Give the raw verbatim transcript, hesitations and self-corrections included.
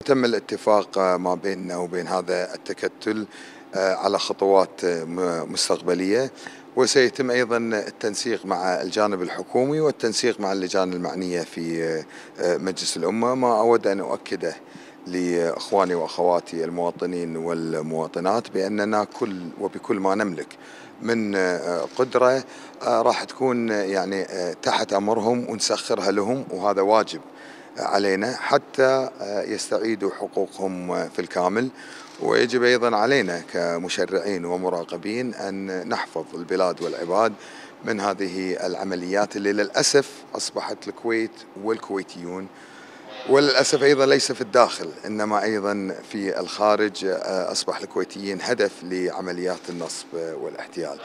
تم الاتفاق ما بيننا وبين هذا التكتل على خطوات مستقبلية، وسيتم أيضا التنسيق مع الجانب الحكومي والتنسيق مع اللجان المعنية في مجلس الأمة. ما أود أن أؤكده لإخواني وأخواتي المواطنين والمواطنات بأننا كل وبكل ما نملك من قدرة راح تكون يعني تحت أمرهم ونسخرها لهم، وهذا واجب علينا حتى يستعيدوا حقوقهم في الكامل. ويجب أيضا علينا كمشرعين ومراقبين أن نحفظ البلاد والعباد من هذه العمليات اللي للأسف أصبحت الكويت والكويتيون، وللأسف أيضا ليس في الداخل إنما أيضا في الخارج، أصبح الكويتيين هدف لعمليات النصب والاحتيال.